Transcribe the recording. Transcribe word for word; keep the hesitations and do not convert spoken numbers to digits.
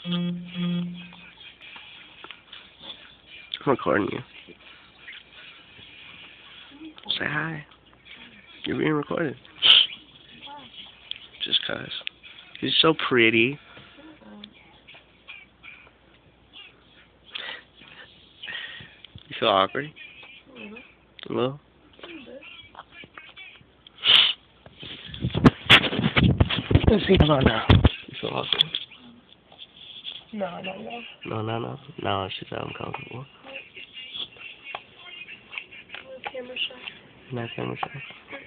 I'm recording you. Say hi. You're being recorded. Just cause. You're so pretty. You feel awkward? A little? Let's see about now. You feel awkward? No, I don't know. No, no, no. No, it's just uncomfortable. Camera shy. Not camera shy.